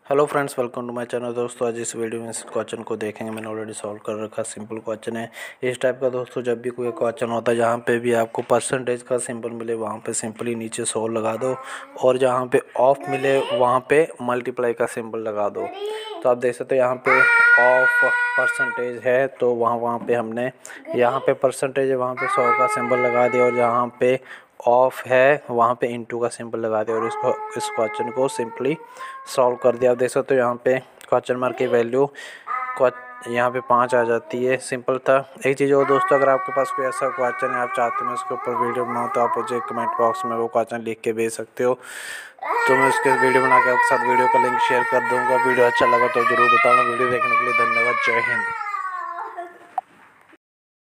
Hello friends, welcome to my channel. दोस्तों आज इस वीडियो में इस क्वेश्चन को देखेंगे। मैंने ऑलरेडी सॉल्व कर रखा, सिंपल क्वेश्चन है इस टाइप का। दोस्तों जब भी कोई क्वेश्चन होता है जहाँ पे भी आपको परसेंटेज का सिंबल मिले वहाँ पे सिंपली नीचे 100 लगा दो, और जहाँ पे ऑफ मिले वहाँ पे मल्टीप्लाई का सिंबल लगा दो। तो आप देख सकते हो यहाँ पे ऑफ परसेंटेज है तो वहाँ पे हमने यहाँ पे परसेंटेज है वहाँ पे 100 का सिंबल लगा दिया, और जहाँ पे ऑफ है वहाँ पे इनटू का सिंबल लगा दिया, और इस क्वेश्चन को सिंपली सॉल्व कर दिया। आप देख सकते हो यहाँ पे क्वेश्चन मार्क की वैल्यू यहाँ पे 5 आ जाती है। सिंपल था। एक चीज़ और दोस्तों, अगर आपके पास कोई ऐसा क्वेश्चन है आप चाहते हो मैं उसके ऊपर वीडियो बनाऊँ तो आप मुझे कमेंट बॉक्स में वो क्वेश्चन लिख के भेज सकते हो, तो मैं उसके वीडियो बना के आपके साथ वीडियो का लिंक शेयर कर दूँगा। वीडियो अच्छा लगा तो ज़रूर बताना। वीडियो देखने के लिए धन्यवाद। जय हिंद।